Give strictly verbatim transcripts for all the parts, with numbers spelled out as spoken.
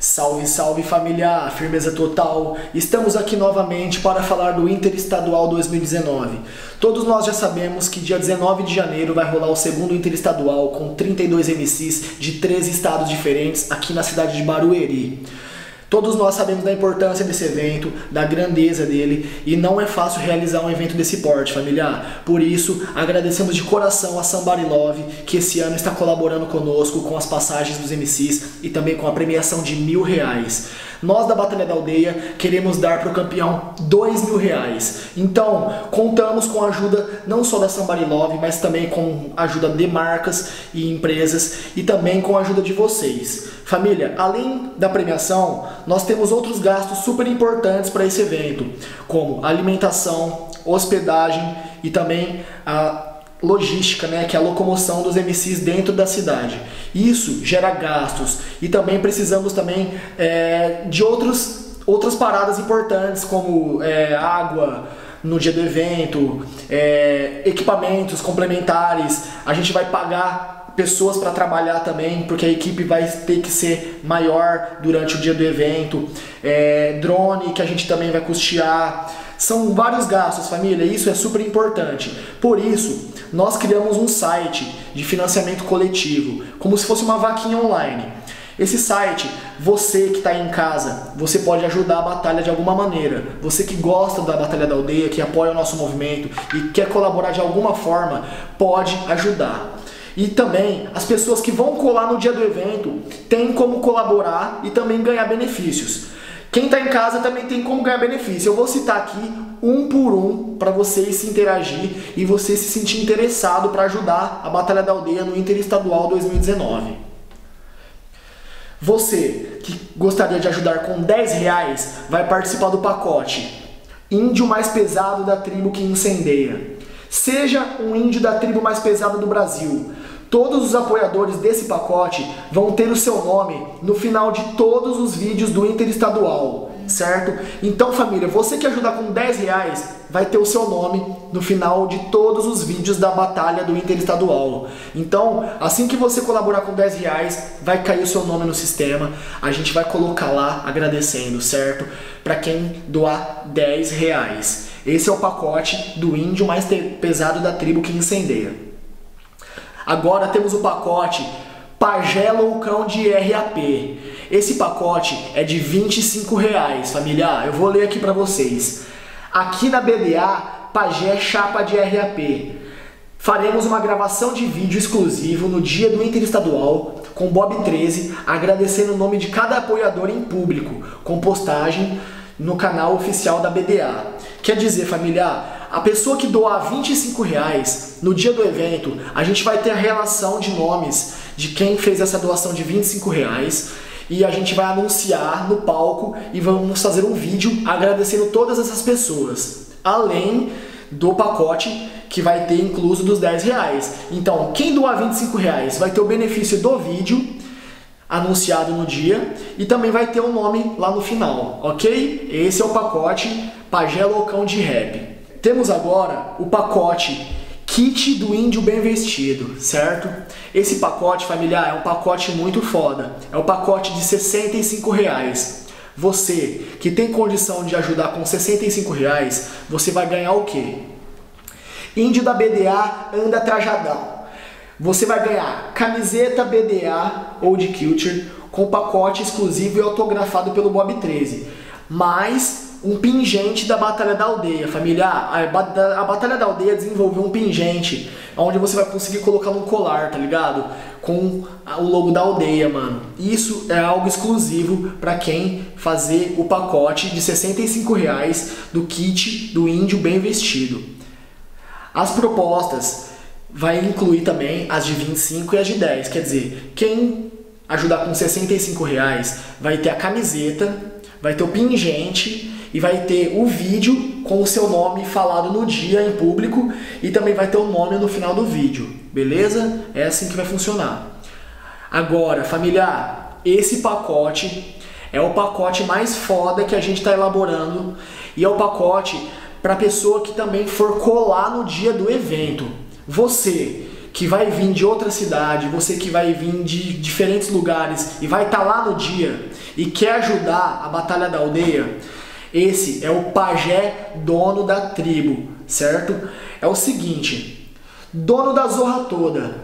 Salve, salve família, firmeza total. Estamos aqui novamente para falar do Interestadual dois mil e dezenove. Todos nós já sabemos que dia dezenove de janeiro vai rolar o segundo Interestadual com trinta e dois M Cs de treze estados diferentes aqui na cidade de Barueri. Todos nós sabemos da importância desse evento, da grandeza dele, e não é fácil realizar um evento desse porte, familiar. Por isso, agradecemos de coração a Somebody Love, que esse ano está colaborando conosco com as passagens dos M Cs e também com a premiação de mil reais. Nós da Batalha da Aldeia queremos dar para o campeão dois mil reais. Então, contamos com a ajuda não só da Somebody Love, mas também com a ajuda de marcas e empresas e também com a ajuda de vocês. Família, além da premiação, nós temos outros gastos super importantes para esse evento, como alimentação, hospedagem e também a logística, né, que é a locomoção dos M Cs dentro da cidade. Isso gera gastos e também precisamos também é, de outros, outras paradas importantes, como é, água no dia do evento, é, equipamentos complementares. A gente vai pagar pessoas para trabalhar também, porque a equipe vai ter que ser maior durante o dia do evento, é, drone que a gente também vai custear. São vários gastos, família, isso é super importante. Por isso, nós criamos um site de financiamento coletivo, como se fosse uma vaquinha online. Esse site, você que está em casa, você pode ajudar a batalha de alguma maneira. Você que gosta da Batalha da Aldeia, que apoia o nosso movimento e quer colaborar de alguma forma, pode ajudar. E também, as pessoas que vão colar no dia do evento têm como colaborar e também ganhar benefícios. Quem está em casa também tem como ganhar benefício. Eu vou citar aqui um por um para vocês se interagir e você se sentir interessado para ajudar a Batalha da Aldeia no Interestadual dois mil e dezenove. Você que gostaria de ajudar com dez reais vai participar do pacote Índio mais pesado da tribo que incendeia. Seja um índio da tribo mais pesada do Brasil. Todos os apoiadores desse pacote vão ter o seu nome no final de todos os vídeos do Interestadual, certo? Então, família, você que ajudar com dez reais vai ter o seu nome no final de todos os vídeos da batalha do Interestadual. Então, assim que você colaborar com dez reais, vai cair o seu nome no sistema. A gente vai colocar lá agradecendo, certo? Para quem doar dez reais. Esse é o pacote do índio mais pesado da tribo que incendeia. Agora temos o pacote Pajé Loucão de R A P. Esse pacote é de vinte e cinco reais, familiar. Eu vou ler aqui para vocês. Aqui na B D A, Pajé Chapa de R A P. Faremos uma gravação de vídeo exclusivo no dia do Interestadual com Bob treze, agradecendo o nome de cada apoiador em público, com postagem no canal oficial da B D A. Quer dizer, familiar, a pessoa que doar vinte e cinco reais no dia do evento, a gente vai ter a relação de nomes de quem fez essa doação de vinte e cinco reais e a gente vai anunciar no palco e vamos fazer um vídeo agradecendo todas essas pessoas, além do pacote que vai ter incluso dos dez reais. Então, quem doar vinte e cinco reais vai ter o benefício do vídeo anunciado no dia e também vai ter o nome lá no final, ok? Esse é o pacote Pajé Loucão de Rap. Temos agora o pacote Kit do Índio Bem Vestido, certo? Esse pacote, familiar, é um pacote muito foda. É o pacote de sessenta e cinco reais. Você que tem condição de ajudar com sessenta e cinco reais, você vai ganhar o quê? Índio da B D A anda trajadão. Você vai ganhar camiseta B D A ou de Culture com pacote exclusivo e autografado pelo Bob treze, mais um pingente da Batalha da Aldeia, familiar. A Batalha da Aldeia desenvolveu um pingente onde você vai conseguir colocar no colar, tá ligado? Com o logo da aldeia, mano. Isso é algo exclusivo para quem fazer o pacote de sessenta e cinco reais do kit do Índio Bem Vestido. As propostas vai incluir também as de vinte e cinco e as de dez. Quer dizer, quem ajudar com sessenta e cinco reais vai ter a camiseta, vai ter o pingente e vai ter o vídeo com o seu nome falado no dia em público e também vai ter o nome no final do vídeo, beleza? É assim que vai funcionar. Agora, familiar, esse pacote é o pacote mais foda que a gente está elaborando e é o pacote para pessoa que também for colar no dia do evento. Você que vai vir de outra cidade, você que vai vir de diferentes lugares e vai estar lá no dia e quer ajudar a Batalha da Aldeia, esse é o pajé dono da tribo, certo? É o seguinte, dono da zorra toda,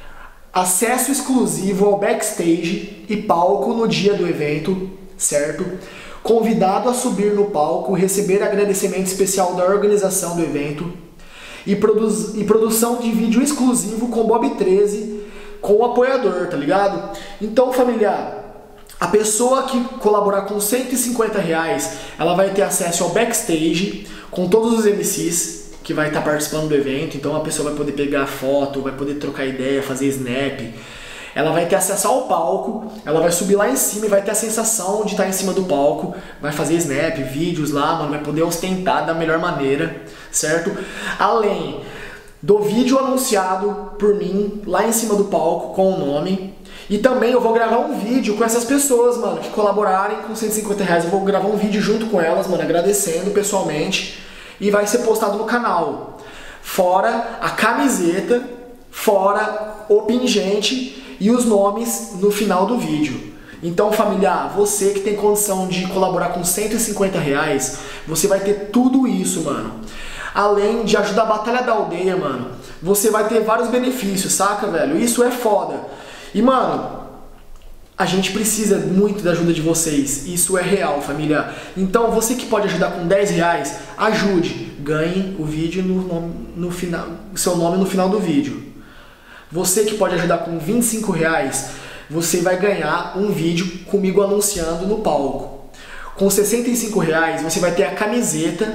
acesso exclusivo ao backstage e palco no dia do evento, certo? Convidado a subir no palco, receber agradecimento especial da organização do evento e, produ e produção de vídeo exclusivo com Bob treze, com o apoiador, tá ligado? Então, familiar, a pessoa que colaborar com cento e cinquenta reais, ela vai ter acesso ao backstage com todos os M Cs que vai estar participando do evento. Então a pessoa vai poder pegar foto, vai poder trocar ideia, fazer snap. Ela vai ter acesso ao palco, ela vai subir lá em cima e vai ter a sensação de estar em cima do palco, vai fazer snap, vídeos lá, mano, vai poder ostentar da melhor maneira, certo? Além do vídeo anunciado por mim lá em cima do palco com o nome. E também eu vou gravar um vídeo com essas pessoas, mano, que colaborarem com cento e cinquenta reais. Eu vou gravar um vídeo junto com elas, mano, agradecendo pessoalmente. E vai ser postado no canal. Fora a camiseta, fora o pingente e os nomes no final do vídeo. Então, familiar, você que tem condição de colaborar com cento e cinquenta reais, você vai ter tudo isso, mano. Além de ajudar a Batalha da Aldeia, mano, você vai ter vários benefícios, saca, velho? Isso é foda. E, mano, a gente precisa muito da ajuda de vocês. Isso é real, família. Então, você que pode ajudar com dez reais, ajude. Ganhe o vídeo no, no, no final, seu nome no final do vídeo. Você que pode ajudar com vinte e cinco reais, você vai ganhar um vídeo comigo anunciando no palco. Com sessenta e cinco reais, você vai ter a camiseta,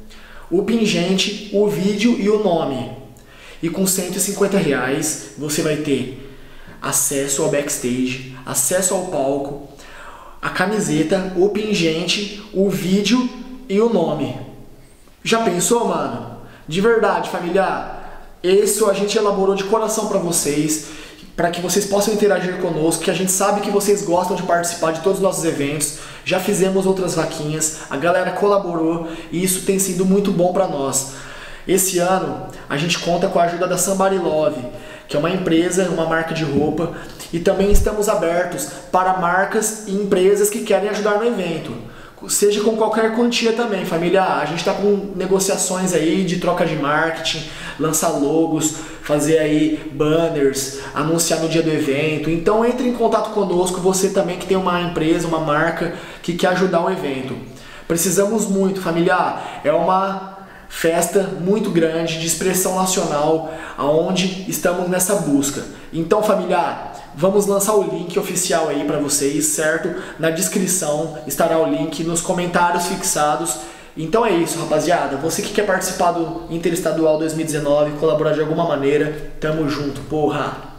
o pingente, o vídeo e o nome. E com cento e cinquenta reais, você vai ter acesso ao backstage, acesso ao palco, a camiseta, o pingente, o vídeo e o nome. Já pensou, mano? De verdade, familiar, isso a gente elaborou de coração para vocês, para que vocês possam interagir conosco, que a gente sabe que vocês gostam de participar de todos os nossos eventos. Já fizemos outras vaquinhas, a galera colaborou e isso tem sido muito bom para nós. Esse ano a gente conta com a ajuda da Somebody Love, que é uma empresa, uma marca de roupa, e também estamos abertos para marcas e empresas que querem ajudar no evento, seja com qualquer quantia também, família. A gente está com negociações aí de troca de marketing, lançar logos, fazer aí banners, anunciar no dia do evento. Então entre em contato conosco, você também que tem uma empresa, uma marca que quer ajudar o evento. Precisamos muito, família. É uma festa muito grande de expressão nacional, aonde estamos nessa busca. Então, familiar, vamos lançar o link oficial aí para vocês, certo? Na descrição estará o link, nos comentários fixados. Então é isso, rapaziada. Você que quer participar do Interestadual dois mil e dezenove, colaborar de alguma maneira, tamo junto, porra!